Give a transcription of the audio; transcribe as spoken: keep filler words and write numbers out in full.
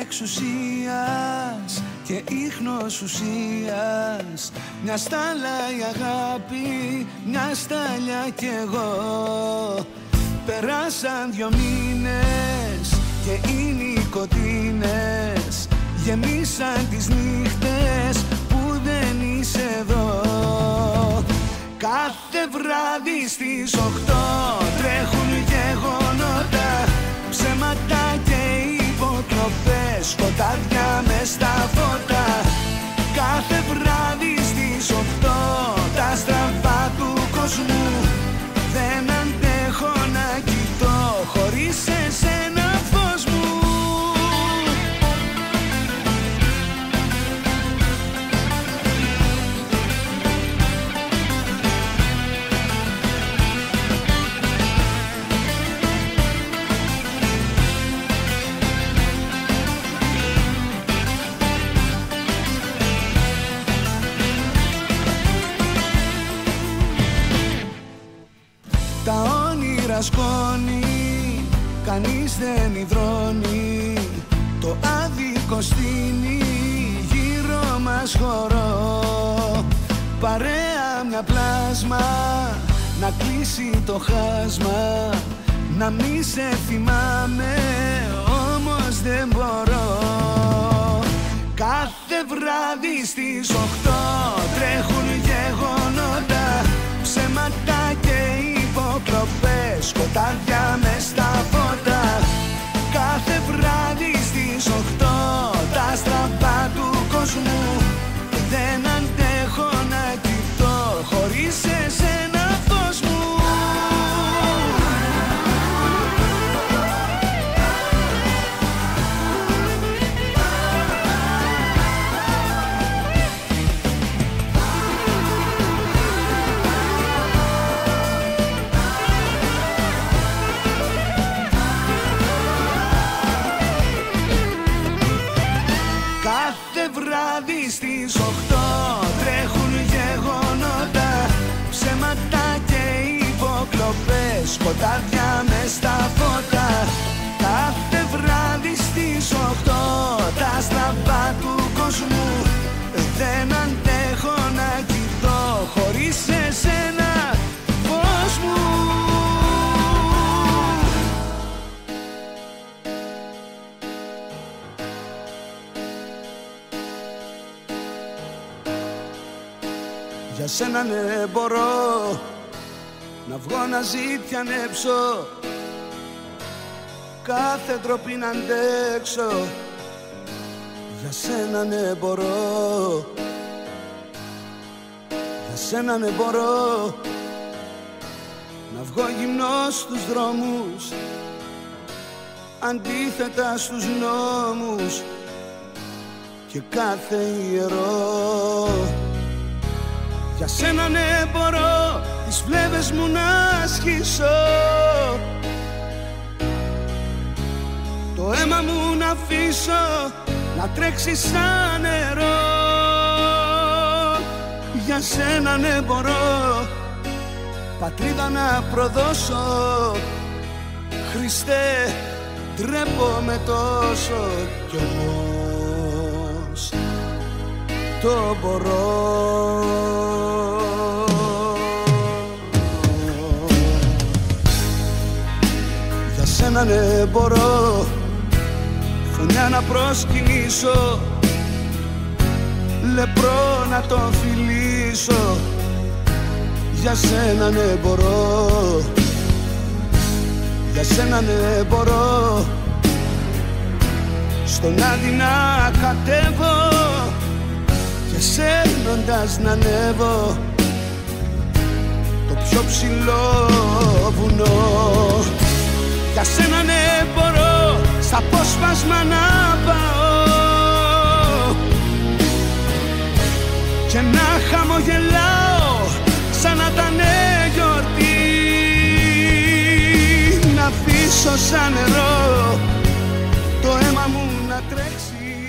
εξουσίας και ίχνος ουσίας. Μια στάλα η αγάπη, μια στάλια κι εγώ. Περάσαν δυο μήνες και οι νοικοτήνες γεμίσαν τις νύχτες που δεν είσαι εδώ. Κάθε βράδυ στις οκτώ τρέχουν γεγονότα, ψέματα και υποτροπές, σκοτάδια μες στα φώτα. Κάθε βράδυ στις οκτώ τα στραβά του κόσμου. Δεν αντέχω να κοιτώ χωρίς εσένα φως μου. Τα όνειρα σκόνη, κανείς δεν υδρώνει. Το άδικο στείνει γύρω μας χορό. Παρέα μια πλάσμα, να κλείσει το χάσμα. Να μη σε θυμάμαι, όμως δεν μπορώ. Κάθε βράδυ στις οκτώ τρέχουν γεγονότα, ψέματα και υποκροπές, σκοτάδια μες στα φώτα. Κάθε βράδυ στις οκτώ τα στραβά του κόσμου. Δεν αντέχω να κοιτώ χωρίς εσένα φως μου. Κάθε βράδυ στις οκτώ τρέχουν γεγονότα, ψέματα και υποκλοπές, σκοτάδια μες στα φώτα. Κάθε βράδυ στις οκτώ τα στραβά του κόσμου. Δεν αντέχω να κοιτώ χωρίς εσένα φως μου. Για σένα ναι μπορώ να βγω να ζητιανέψω, κάθε ντροπή να αντέξω. Για σένα ναι μπορώ, για σένα ναι μπορώ να βγω γυμνός στους δρόμους, αντίθετα στους νόμους και κάθε ιερό. Για σένα ναι μπορώ τις φλέβες μου να ασχίσω, το αίμα μου να αφήσω να τρέξει σαν νερό. Για σένα ναι μπορώ πατρίδα να προδώσω. Χριστέ, ντρέπομαι τόσο κι όμως το μπορώ. Για σένα ναι μπορώ φωνιά να προσκυνήσω, λεπρό να το φιλήσω. Για σένα ναι μπορώ, για σένα ναι μπορώ στον Άδη να κατέβω και σέρνοντας να ανέβω το πιο ψηλό βουνό. Για σένα ναι μπορώ σ' απόσπασμα να πάω και να χαμογελάω σαν να ήταν γιορτή. Να αφήσω σαν νερό το αίμα μου να τρέξει